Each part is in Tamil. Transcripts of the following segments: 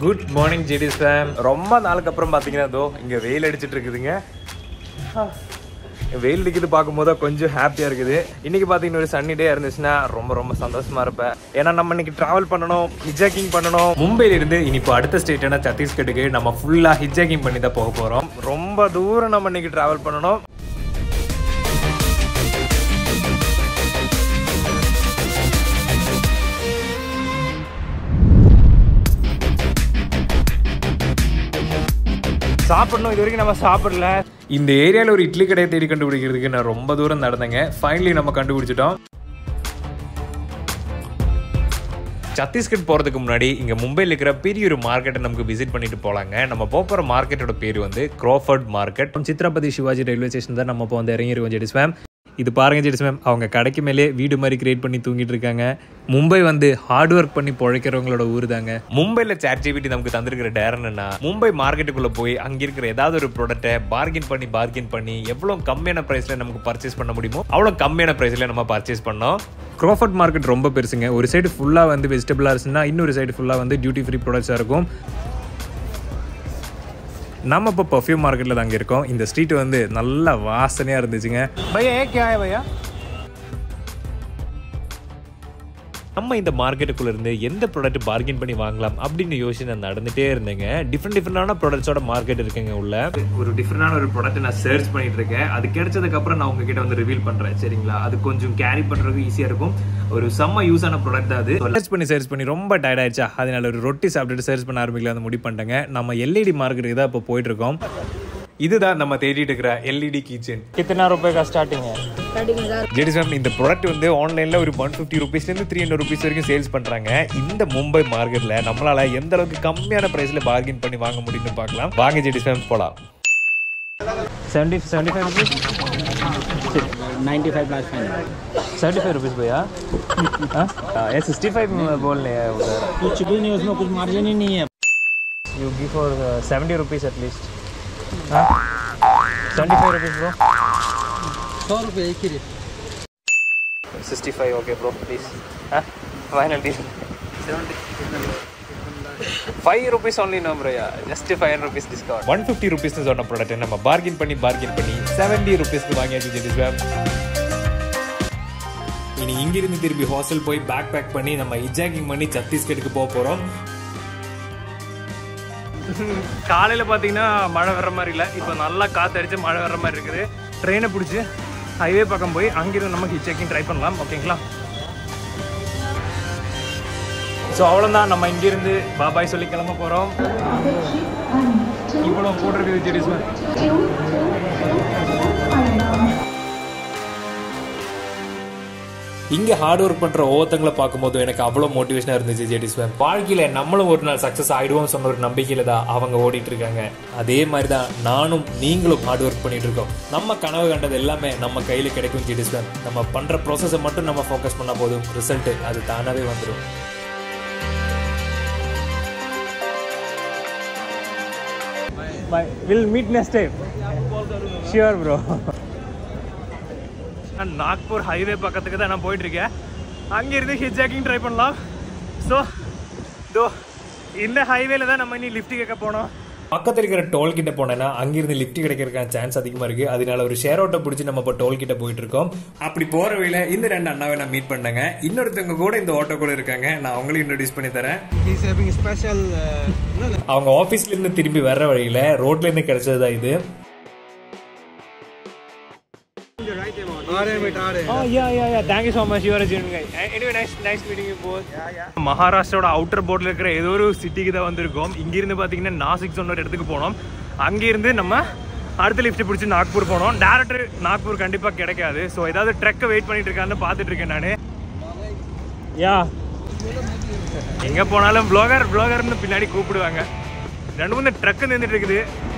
Good morning JTS fam. ரொம்ப நாளுக்கு அப்புறம் பார்த்தீங்கன்னா இதோ இங்கே வெயில் அடிச்சிட்டு இருக்குதுங்க. வெயில் அடிக்கிறது பார்க்கும்போது கொஞ்சம் ஹாப்பியாக இருக்குது. இன்றைக்கி பார்த்தீங்கன்னா ஒரு சன்னி டே இருந்துச்சுன்னா ரொம்ப சந்தோஷமாக இருப்பேன். ஏன்னா நம்ம இன்னைக்கு ட்ராவல் பண்ணணும், ஹிஜாக்கிங் பண்ணணும். மும்பையிலிருந்து இப்போ அடுத்த ஸ்டேட்டான சத்தீஸ்கட்டுக்கு நம்ம ஃபுல்லாக ஹிஜாக்கிங் பண்ணி தான் போக போகிறோம். ரொம்ப தூரம் நம்ம இன்னைக்கு ட்ராவல் பண்ணணும். சாப்பிடணும், இது வரைக்கும் நம்ம சாப்பிடல. இந்த ஏரியாவில் ஒரு இட்லி கடையை தேடி கண்டுபிடிக்கிறதுக்கு நான் ரொம்ப தூரம் நடந்தேங்க. ஃபைனலி நம்ம கண்டுபிடிச்சிட்டோம். சத்தீஸ்கட் போகிறதுக்கு முன்னாடி இங்கே மும்பையில் இருக்கிற பெரிய ஒரு மார்க்கெட்டை நமக்கு விசிட் பண்ணிட்டு போகலாங்க. நம்ம போகிற மார்க்கெட்டோட பேர் வந்து Crawford market. Chhatrapati Shivaji railway station தான் நம்ம இப்போ வந்து இறங்கிருக்கோம் JTS fam. இது பாருங்க JTS fam, அவங்க கடைக்கு மேலே வீடு மாதிரி கிரியேட் பண்ணி தூங்கிட்டு இருக்காங்க. மும்பை வந்து ஹார்ட் ஒர்க் பண்ணி பொழைக்கிறவங்களோட ஊர் தாங்க. மும்பையில் ChatGPT நமக்கு தந்திருக்கிற டேர் என்னன்னா, மும்பை மார்க்கெட்டுக்குள்ள போய் அங்கே இருக்கிற ஏதாவது ஒரு ப்ராடக்ட்டை பார்கின் பண்ணி எவ்வளோ கம்மியான ப்ரைஸில் நமக்கு பர்ச்சேஸ் பண்ண முடியுமோ அவ்வளோ கம்மியான ப்ரைஸில் நம்ம பர்ச்சேஸ் பண்ணோம். க்ரோஃபர்ட் மார்க்கெட் ரொம்ப பெருசுங்க. ஒரு சைடு ஃபுல்லாக வந்து வெஜிடபிளாக இருந்துச்சுன்னா இன்னொரு சைடு ஃபுல்லாக வந்து டியூட்டி ஃப்ரீ ப்ராடக்ட்ஸாக இருக்கும். நம்ம இப்போ பர்ஃப்யூம் மார்க்கெட்டில் தாங்க இருக்கோம். இந்த ஸ்ட்ரீட் வந்து நல்ல வாசனையாக இருந்துச்சுங்க. பையா ஏன் பையா நம்ம இந்த மார்க்கெட்டுக்குள்ள இருந்து எந்த ப்ராடக்ட் பார்கின் பண்ணி வாங்கலாம் அப்படின்னு யோசனை நடந்துட்டே இருந்தேங்க. டிஃப்ரெண்டான ப்ராடக்ட்ஸோட மார்க்கெட் இருக்குங்க உள்ள. ஒரு டிஃப்ரெண்டான ஒரு ப்ராடக்ட் நான் சர்ச் பண்ணிட்டு இருக்கேன். அது கிடைச்சதுக்கு அப்புறம் நான் உங்ககிட்ட வந்து ரிவீல் பண்றேன், சரிங்களா? அது கொஞ்சம் கேரி பண்றதுக்கு ஈஸியா இருக்கும். ஒரு செம்ம யூஸான ப்ராடக்ட் தான் அது. சர்ச் பண்ணி ரொம்ப டயர்ட் ஆயிடுச்சா, அதனால ஒரு ரொட்டி சாப்பிட்டுட்டு சர்ச் பண்ண ஆரம்பிக்கலாம் முடிவு பண்ணிட்டேங்க. நம்ம LED மார்க்கெட்டுக்கு தான் இப்போ போயிட்டு இருக்கோம். இதுதான் நம்ம தேடிட்டு இருக்கிற LED கிச்சன். कितना रुपए का स्टार्टिंग है? JTS fam, இந்த ப்ராடக்ட் வந்து ஆன்லைன்ல ஒரு 150 rupees இருந்து 300 rupees வரைக்கும் சேல்ஸ் பண்றாங்க. இந்த மும்பை மார்க்கெட்ல நம்மளால எந்த அளவுக்கு கம்மியான பிரைஸ்ல பார்கின் பண்ணி வாங்க முடியும்னு பார்க்கலாம். வாங்க JTS fam போலாம். 75 rupees 95 plus 75 rupees भैया. ये 65 बोल रहे हैं उधर. कुछ भी नहीं, उसमें कुछ मार्जिन ही नहीं है. You give for 70 rupees at least. 75 rupees bro. 100 rupees एक ही rate. 65 okay bro please. Final deal. 5 rupees only no bro, yeah. Just 5 rupees discount. 150 rupees னு சொன்ன ப்ராடக்ட் நம்ம பார்கின் பண்ணி 70 rupeesக்கு வாங்கியாச்சு JTS fam. இனி இங்கிருந்து திருப்பி ஹாஸ்டல் போய் பேக் பேக் பண்ணி நம்ம ஹிஜாக்கிங் பண்ணி சத்தீஸ்கட்டுக்கு போக போறோம். காலையில் பார்த்தீங்கன்னா மழை வர்ற மாதிரி இல்லை, இப்போ நல்லா காற்றடிச்சு மழை வர்ற மாதிரி இருக்குது. ட்ரெயினை பிடிச்சி ஹைவே பக்கம் போய் அங்கிருந்து நம்ம ஹிஜாக்கிங் ட்ரை பண்ணலாம், ஓகேங்களா? ஸோ அவ்வளோதான், நம்ம இங்கிருந்து பாபாய் சொல்லி கிளம்ப போகிறோம். இவ்வளோ போட்டிருக்குது JTS fam. இங்கே ஹார்ட் ஒர்க் பண்ணுற ஒவ்வொருத்தங்களை பார்க்கும்போது எனக்கு அவ்வளோ மோட்டிவேஷனாக இருந்துச்சு JTS fam. வாழ்க்கையில் நம்மளும் ஒரு நாள் சக்ஸஸ் ஆகிடுவோம் சொன்ன ஒரு நம்பிக்கையில் தான் அவங்க ஓடிட்டு இருக்காங்க. அதே மாதிரி தான் நானும் நீங்களும் ஹார்ட் ஒர்க் பண்ணிட்டு இருக்கோம். நம்ம கனவு கண்டது எல்லாமே நம்ம கையில் கிடைக்கும் JTS fam. நம்ம பண்ணுற ப்ராசஸை மட்டும் நம்ம ஃபோக்கஸ் பண்ணால் போதும், ரிசல்ட்டு அது தானாகவே வந்துடும். We'll meet next time. Sure bro. நான் நாக்பூர் ஹைவே பக்கத்துக்கு தான் நான் போயிட்டுருக்கேன். அங்கேருந்து ஹிஜாக்கிங் ட்ரை பண்ணலாம். ஸோ இந்த ஹைவேல தான் நம்ம இனி லிஃப்ட் கேட்க போனோம். பக்கத்தில் இருக்கிற டோல் கிட்ட போனேன்னா அங்கிருந்து லிஃப்ட் கிடைக்கிறதுக்கான சான்ஸ் அதிகமாக இருக்குது. அதனால ஒரு ஷேர் ஆட்டோ பிடிச்சி நம்ம இப்போ டோல் கிட்ட போயிட்டு இருக்கோம். அப்படி போகிற வழியில இந்த 2 அண்ணாவை நான் மீட் பண்ணேங்க. இன்னொருத்தவங்க கூட இந்த ஆட்டோ கூட இருக்காங்க. நான் அவங்களையும் இன்ட்ரோடியூஸ் பண்ணி தரேன். அவங்க ஆஃபீஸ்ல இருந்து திரும்பி வர்ற வழியில ரோட்ல இருந்து கிடைச்சதுதான் இது. Thank you so much. You are a genuine guy. Anyway, nice meeting you both. மகாராஷ்டிராவோட அவுட்டர் போர்ட்ல இருக்கிற ஏதோ ஒரு சிட்டிக்கு தான் வந்திருக்கோம். இங்கிருந்து பார்த்தீங்கன்னா நாசிக் சொன்ன ஒரு இடத்துக்கு போனோம். அங்கிருந்து நம்ம அடுத்த லிஃப்ட் பிடிச்சி நாக்பூர் போனோம். டேரக்டர் நாக்பூர் கண்டிப்பாக கிடைக்காது. ஸோ ஏதாவது ட்ரக்கை வெயிட் பண்ணிட்டு இருக்கான்னு பார்த்துட்டு இருக்கேன் நான். எங்கே போனாலும் ப்ளாகர்னு பின்னாடி கூப்பிடுவாங்க. 2-3 ட்ரக்கு நின்றுட்டு இருக்குது.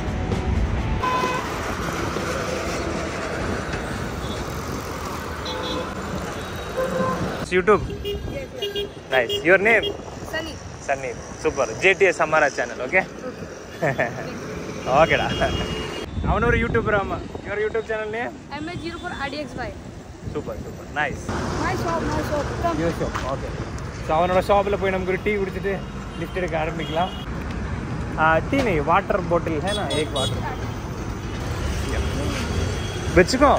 YouTube. Nice. Your name? Sunny. Super. JTS हमारा channel, okay? Okay da. அவன் ஒரு யூடியூபர். ஆமா. Your YouTube channel name? MA04RDXY. Super. Nice. My shop. Your shop. Okay. So அவனோட ஷாப்பில் போய் நமக்கு ஒரு டீ குடிச்சிட்டு லிஃப்ட் எடுக்க ஆரம்பிக்கலாம். टी नहीं, वाटर बोतल है ना, एक वाटर வெச்சுக்கோ.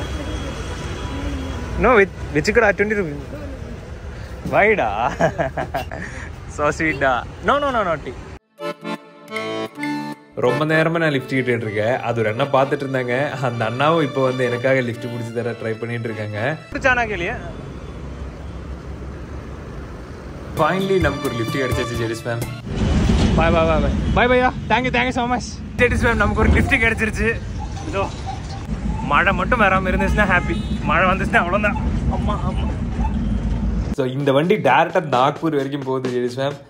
நோ வெச்சுக்கடா, 20 rupees. வைடா, சோ ஸ்வீட்டா. நோ நோ நோ நோ டி. ரொம்ப நேரமாக நான் லிஃப்ட் கிட்டே இருக்கேன். அது ஒரு அண்ணா பார்த்துட்டு இருந்தாங்க. அந்த அண்ணாவும் இப்போ வந்து எனக்காக லிஃப்ட் பிடிச்சி தர ட்ரை பண்ணிட்டு இருக்காங்க. சானா கேளியே ஃபைனலி நமக்கு ஒரு லிஃப்ட் கிடைச்சிச்சு. JTS ma'am bye bye bye bye பையா. Thank you so much. JTS ma'am நமக்கு ஒரு லிஃப்ட் கிடைச்சிருச்சு. இதோ மழை மட்டும் வராமல் இருந்துச்சுன்னா ஹாப்பி. மழை வந்துச்சுன்னா அவ்வளோதான். அம்மா அம்மா. ஸோ இந்த வண்டி டேரெக்டாக நாக்பூர் வரைக்கும் போகுது. ஜெடிஸ் மேம்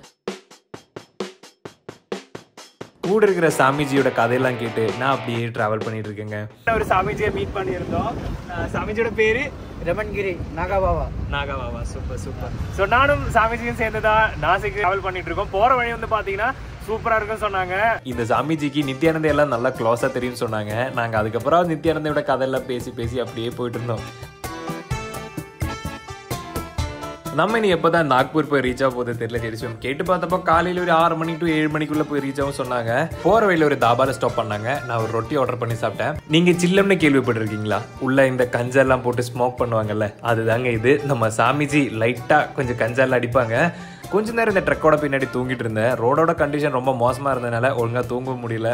கூட இருக்கிற சாமிஜியோட கதையெல்லாம் கேட்டு நான் அப்படியே டிராவல் பண்ணிட்டு இருக்கேங்க. ஒரு சாமிஜியை மீட் பண்ணியிருந்தோம். சாமிஜியோட பேரு Ramangiri Nagababa. Nagababa, super super. So நானும் சாமிஜியும் சேர்ந்துதான் நாசிக்கு டிராவல் பண்ணிட்டு இருக்கோம். போற வழி வந்து பாத்தீங்கன்னா சூப்பரா இருக்குன்னு சொன்னாங்க. இந்த சாமிஜிக்கு நித்யானந்தை எல்லாம் நல்லா க்ளோஸா தெரியும் சொன்னாங்க. நாங்க அதுக்கப்புறம் நித்யானந்தையோட கதையெல்லாம் பேசி பேசி அப்படியே போயிட்டு இருந்தோம். நம்ம இனி எப்போதான் நாக்பூர் போய் ரீச் ஆக போகுது தெரியல. தெரியும் கேட்டு பார்த்தப்போ காலையில் ஒரு 6 மணி டு 7 மணிக்குள்ள போய் ரீச் ஆகும் சொன்னாங்க. போற வழியில் ஒரு தாபால ஸ்டாப் பண்ணாங்க. நான் ஒரு ரொட்டி ஆர்டர் பண்ணி சாப்பிட்டேன். நீங்க சில்லம்னு கேள்விப்பட்டிருக்கீங்களா? உள்ள இந்த கஞ்செல்லாம் போட்டு ஸ்மோக் பண்ணுவாங்கல்ல, அதுதாங்க இது. நம்ம சாமிஜி லைட்டா கொஞ்சம் கஞ்செல்லாம் அடிப்பாங்க. கொஞ்ச நேரம் இந்த ட்ரக்கோட பின்னாடி தூங்கிட்டு இருந்தேன். ரோடோட கண்டிஷன் ரொம்ப மோசமா இருந்ததுனால ஒழுங்கா தூங்க முடியல.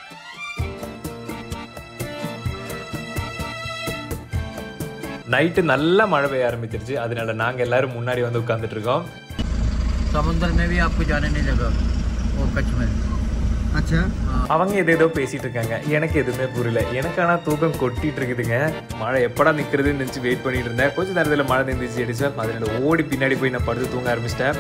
நைட்டு நல்லா மழை பெய்ய ஆரம்பிச்சிருச்சு. அதனால நாங்க எல்லாரும் முன்னாடி வந்து உட்கார்ந்துட்டு இருக்கோம். समुद्र में भी आपको जाने नहीं देगा वो कच्छ में. अच्छा. அவங்க ஏதோ பேசிட்டு இருக்காங்க. எனக்கு எதுவுமே புரியல. எனக்கு ஆனா தூக்கம் கொட்டிட்டு இருக்குதுங்க. மழை எப்படா நிக்கிறதுன்னு நினைச்சு வெயிட் பண்ணிட்டு இருந்தேன். கொஞ்ச நேரத்துல மழை நின்றுச்சு. ஜெடிஸ் மேம் அதனால ஓடி பின்னாடி போய் நான் படுத்து தூங்க ஆரம்பிச்சிட்டேன்.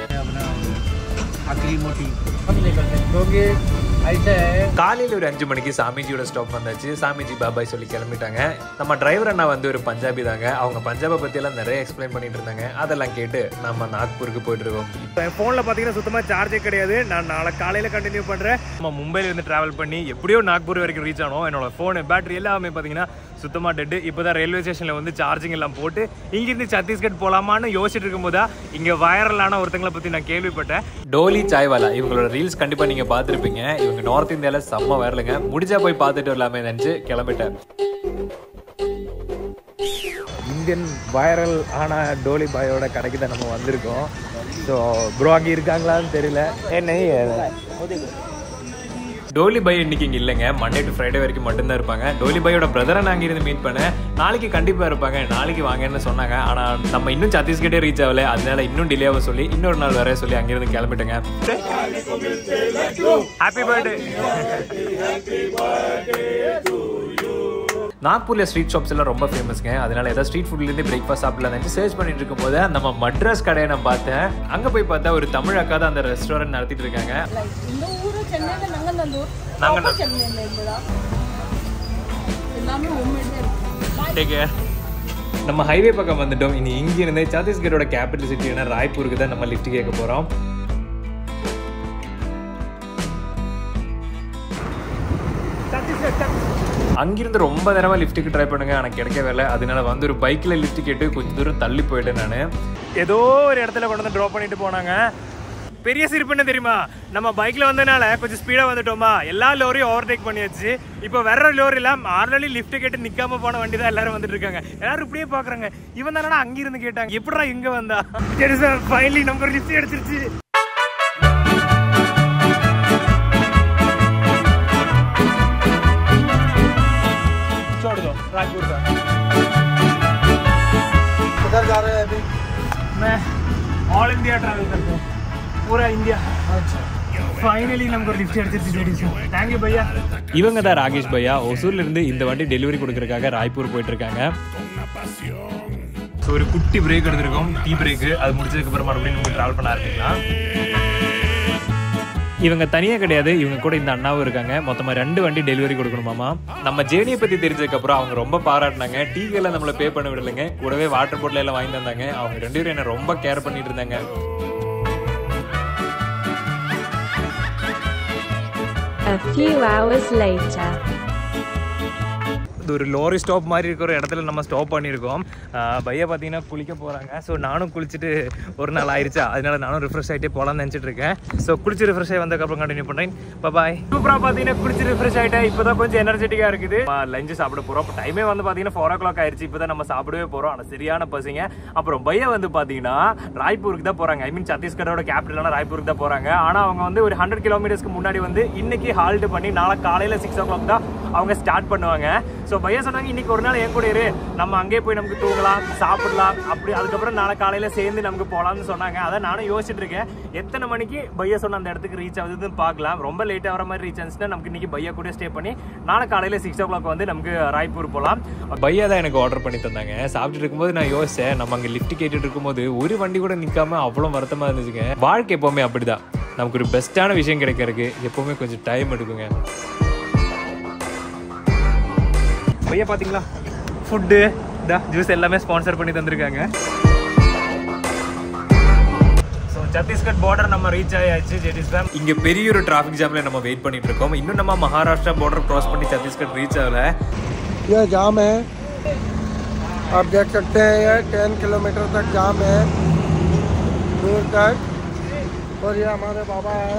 காலையில் ஒரு 5 மணிக்கு சாமிஜியோட ஸ்டாப் வந்தாச்சு. சாமிஜி பாபாய் சொல்லி கிளம்பிட்டாங்க. நம்ம டிரைவர் அண்ணா வந்து ஒரு பஞ்சாபி தாங்க. அவங்க பஞ்சாபை பத்தி எல்லாம் நிறைய எக்ஸ்பிளைன் பண்ணிட்டு இருந்தாங்க. அதெல்லாம் கேட்டு நம்ம நாக்பூருக்கு போயிட்டு இருக்கோம். என் போன்ல பாத்தீங்கன்னா சுத்தமா சார்ஜே கிடையாது. நான் நாளை காலையில கண்டினியூ பண்றேன். நம்ம மும்பைல இருந்து டிராவல் பண்ணி எப்படியோ நாக்பூர் வரைக்கும் ரீச் ஆனோம். என்னோட போன் பேட்டரி எல்லாமே பாத்தீங்கன்னா சுத்தமா டெட். இப்போதான் ரயில்வே ஸ்டேஷன்ல வந்து சார்ஜிங் எல்லாம் போட்டு இங்கிருந்து சத்தீஸ்கட் போலாமான்னு யோசிச்சுட்டு இருக்கும்போதா இங்க வைரலான ஒருத்தங்களை பத்தி நான் கேள்விப்பட்டேன். டோலி சாய்வாலா, இவங்களோட ரீல்ஸ் கண்டிப்பா நீங்க பாத்துருப்பீங்க. இவங்க நார்த் இந்தியால செம்ம வைரலுங்க. முடிஞ்சா போய் பார்த்துட்டு வரலாமே நினைச்சு கிளம்பிட்டேன். இந்தியன் வைரல் ஆனா டோலி பாயோட கடைக்கு தான் நம்ம வந்திருக்கோம். ஸோ ப்ரோ அங்கே இருக்காங்களான்னு தெரியல. என்ன டோலி பாய் இன்னைக்கு இங்கே இல்லைங்க. மண்டே டு ஃப்ரைடே வரைக்கும் மட்டும்தான் இருப்பாங்க. டோலி பாயோட பிரதரை நான் அங்கிருந்து மீட் பண்ணேன். நாளைக்கு கண்டிப்பாக இருப்பாங்க. நாளைக்கு வாங்கன்னு சொன்னாங்க. ஆனால் நம்ம இன்னும் சத்தீஸ்கட்டே ரீச் ஆகல. அதனால இன்னும் டிலே ஆக சொல்லி இன்னொரு நாள் வர சொல்லி அங்கிருந்து கிளம்பிட்டேங்க. Happy birthday. நாக்பூர்ல ஸ்ட்ரீட் ஷாப்ஸ் எல்லாம் ரொம்ப ஃபேமஸ்ங்க. அதனால ஏதாவது ஸ்ட்ரீட் ஃபுட்லேருந்து பிரேக்ஃபாஸ்ட் சாப்பிடலாம் நினச்சி சர்ச் பண்ணிட்டு இருக்கும் போது நம்ம மட்ராஸ் கடையை நான் பார்த்தேன். அங்கே போய் பார்த்தா ஒரு தமிழ் அக்கா தான் அந்த ரெஸ்டாரண்ட் நடத்திட்டு இருக்காங்க. நம்ம ஹைவே பக்கம் வந்துட்டோம். இனி இங்கிருந்து சத்தீஸ்கரோட கேபிட்டல் சிட்டியான ராய்ப்பூருக்கு தான் நம்ம லிஃப்ட் கேட்க போறோம். அங்கிருந்து ரொம்ப நேரமாக லிஃப்ட்டுக்கு ட்ரை பண்ணுங்க. ஆனால் கிடைக்கவே இல்லை. அதனால வந்து ஒரு பைக்கில் லிஃப்ட் கேட்டு கொஞ்சம் தூரம் தள்ளி போயிட்டேன். நான் ஏதோ ஒரு இடத்துல கொண்டு வந்து ட்ராப் பண்ணிட்டு போனாங்க. பெரிய சிரிப்பு என்ன தெரியுமா? நம்ம பைக்கில் வந்ததுனால கொஞ்சம் ஸ்பீடாக வந்துட்டோமா, எல்லா லோரியும் ஓவர்டேக் பண்ணியாச்சு. இப்போ வேற லோரிலாம் ஆல்ரெடி லிஃப்ட் கேட்டு நிற்காம போன வண்டி தான் எல்லாரும் வந்துட்டு இருக்காங்க. எல்லாரும் இப்படியே பார்க்குறாங்க. இவன் தானடா அங்கிருந்து கேட்டாங்க, எப்படா இங்கே வந்தா? சரி சார், ஃபைனலி நமக்கு ஒரு லிஃப்ட் எடுத்துருச்சு. रायपुर का किधर जा रहे हैं अभी? मैं ऑल इंडिया ट्रैवल करता हूँ, पूरा इंडिया. अच्छा, ஃபைனலி நமக்கு ஒரு லிஃப்ட் எடுத்துருச்சு. தேங்க்யூ பையா. இவங்க தான் ராகேஷ் பையா. ஒசூர்ல இருந்து இந்த வண்டி டெலிவரி கொடுக்கறதுக்காக ராய்ப்பூர் போயிட்டு இருக்காங்க. ஸோ ஒரு குட்டி பிரேக் எடுத்திருக்கோம், டீ பிரேக். அது முடிச்சதுக்கு அப்புறம் மறுபடியும் நம்ம டிராவல் பண்ண ஆரம்பிக்கலாம். இவங்க தனியாக கிடையாது, இவங்க கூட இந்த அண்ணாவும் இருக்காங்க. மொத்தமாக 2 வண்டி டெலிவரி கொடுக்கணுமாமா. நம்ம ஜேர்னியை பற்றி தெரிஞ்சதுக்கப்புறம் அவங்க ரொம்ப பாராட்டினாங்க. டீக்கெல்லாம் நம்மளை பே பண்ண விடலைங்க. கூடவே வாட்டர் பாட்டில் எல்லாம் வாங்கி தந்தாங்க. அவங்க 2 பேரும் என்ன ரொம்ப கேர் பண்ணிட்டு இருந்தாங்க. A few hours later. இது ஒரு லோரி ஸ்டாப் மாதிரி இருக்கிற இடத்துல நம்ம ஸ்டாப் பண்ணியிருக்கோம். பையா பார்த்தீங்கன்னா குளிக்க போகிறாங்க. ஸோ நானும் குளிச்சுட்டு ஒரு நாள் ஆயிடுச்சா, அதனால நானும் ரிஃப்ரெஷ் ஆகிட்டே போகலான்னு நினச்சிட்டு இருக்கேன். ஸோ குளிச்சு ரிஃப்ரெஷ் ஆகி வந்ததுக்கப்புறம் கண்டினியூ பண்ணுறேன். பாய். சூப்பராக பார்த்தீங்கன்னா குளிச்சு ரிஃப்ரெஷ் ஆகிட்டேன். இப்போ தான் கொஞ்சம் எனர்ஜெட்டிக்காக இருக்குது. லஞ்சு சாப்பிட போகிறோம். டைமே வந்து பார்த்தீங்கன்னா 4 o'clock ஆயிடுச்சு. இப்போ தான் நம்ம சாப்பிடவே போகிறோம். ஆனால் சரியான பசிங்க. அப்புறம் பையா வந்து பார்த்தீங்கன்னா ராய்ப்பூருக்கு தான் போகிறாங்க. ஐ மீன் சத்தீஸ்கரோட கேபிட்டலான ராய்ப்பூருக்கு தான் போகிறாங்க. ஆனால் அவங்க வந்து ஒரு 100 kilometers முன்னாடி வந்து இன்னைக்கு ஹால்ட் பண்ணி நாளை காலையில் 6 o'clock தான் அவங்க ஸ்டார்ட் பண்ணுவாங்க. ஸோ பையா சொன்னாங்க இன்னைக்கு ஒரு நாள் என் கூட இரு, நம்ம அங்கேயே போய் நமக்கு தூங்கலாம், சாப்பிடலாம், அப்படி அதுக்கப்புறம் நாளை காலையில சேர்ந்து நமக்கு போகலாம்னு சொன்னாங்க. அதான் நானும் யோசிச்சுட்டு இருக்கேன் எத்தனை மணிக்கு பையா சொன்ன அந்த இடத்துக்கு ரீச் ஆகுதுன்னு பார்க்கலாம். ரொம்ப லேட் ஆகிற மாதிரி ரீச் ஆச்சுன்னா நமக்கு இன்னைக்கு பையா கூட ஸ்டே பண்ணி நாளை காலையில 6 o'clock வந்து நமக்கு ராய்ப்பூர் போகலாம். பையா தான் எனக்கு ஆர்டர் பண்ணி தந்தாங்க. சாப்பிட்டு இருக்கும்போது நான் யோசிச்சேன், நம்ம அங்கே லிஃப்ட் கேட்டுட்டு இருக்கும்போது ஒரு வண்டி கூட நிற்காம அவ்வளோ வருத்தமாக இருந்துச்சுங்க. வாழ்க்கை எப்போவுமே அப்படிதான், நமக்கு ஒரு பெஸ்ட்டான விஷயம் கிடைக்கிறதுக்கு எப்போவுமே கொஞ்சம் டைம் எடுக்குங்க. பையா பார்த்தீங்களா, ஃபுட்டு ஜூஸ் எல்லாமே ஸ்பான்சர் பண்ணி தந்திருக்காங்க. ஸோ சத்தீஸ்கர் பார்டர் நம்ம ரீச் ஆயாச்சு. JTS டேம். இங்கே பெரிய ஒரு டிராஃபிக் ஜாம்ல நம்ம வெயிட் பண்ணிட்டு இருக்கோம். இன்னும் நம்ம மகாராஷ்டிரா பார்டர் क्रॉस பண்ணி சத்தீஸ்கர் ரீச் ஆகல. ये जाम है, आप देख सकते हैं, ये 10 किलोमीटर तक जाम है दूर तक. और ये हमारे बाबा है.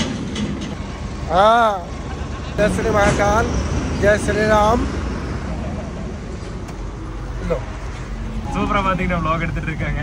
हाँ, जय श्री महाकाल, जय श्री राम. சூப்பரா பார்த்தீங்கன்னா vlog எடுத்துட்டு இருக்காங்க.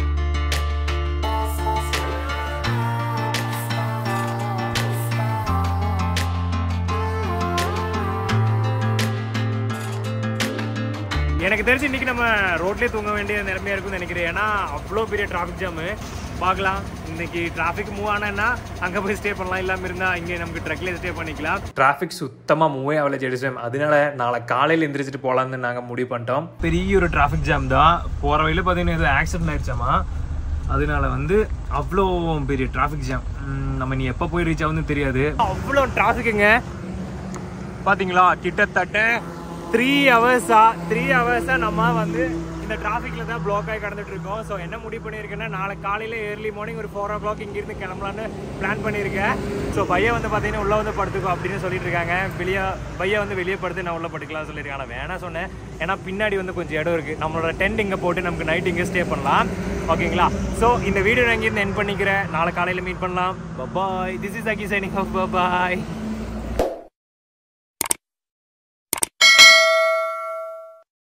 எனக்கு தெரிஞ்சு இன்னைக்கு நம்ம ரோட்லேயே தூங்க வேண்டிய நிலைமையா இருக்கும்னு நினைக்கிறேன். ஏன்னா அவ்வளோ பெரிய டிராஃபிக் ஜாமு. பார்க்கலாம், இன்னைக்கு டிராஃபிக் மூவ் ஆனா அங்கே போய் ஸ்டே பண்ணலாம், இல்லாமல் இருந்தால் இங்கே நமக்கு ட்ரக்லேயே ஸ்டே பண்ணிக்கலாம். டிராஃபிக் சுத்தமாக மூவே ஆகலை JTS டேம். அதனால நாளை காலையில் எந்திரிச்சிட்டு போகலான்னு நாங்கள் முடிவு பண்ணிட்டோம். பெரிய ஒரு டிராஃபிக் ஜாம் தான். போகிற வழியில் பார்த்தீங்கன்னா ஏதோ ஆக்சிடென்ட் ஆயிடுச்சாமா, அதனால வந்து அவ்வளோ பெரிய டிராஃபிக் ஜாம். நம்ம நீ எப்போ போய் ரீச் ஆகுதுன்னு தெரியாது, அவ்வளோ டிராஃபிக்குங்க. பார்த்தீங்களா, கிட்டத்தட்ட 3 hours நம்ம வந்து இந்த டிராஃபிக்ல தான் பிளாக் ஆகி கடந்துட்டு இருக்கோம். ஸோ என்ன முடிவு பண்ணியிருக்கேன்னா, நாளை காலையில் ஏர்லி மார்னிங் ஒரு 4 o'clock இங்கிருந்து கிளம்பலான்னு பிளான் பண்ணியிருக்கேன். ஸோ பையா வந்து பார்த்தீங்கன்னா உள்ளே வந்து படுத்துக்கோ அப்படின்னு சொல்லிட்டு இருக்காங்க. பையா வந்து வெளியே படுத்து நான் உள்ளே படுக்கலாம் சொல்லியிருக்காங்க. நான் வேணா சொன்னேன், ஏன்னா பின்னாடி வந்து கொஞ்சம் இடம் இருக்குது. நம்மளோட டென்ட் இங்கே போட்டு நமக்கு நைட் இங்கே ஸ்டே பண்ணலாம். ஓகேங்களா? ஸோ இந்த வீடியோ நான் இங்கேருந்து எண்ட் பண்ணிக்கிறேன். நாளை காலையில் மீட் பண்ணலாம். Bye. This is Aki signing off. Bye.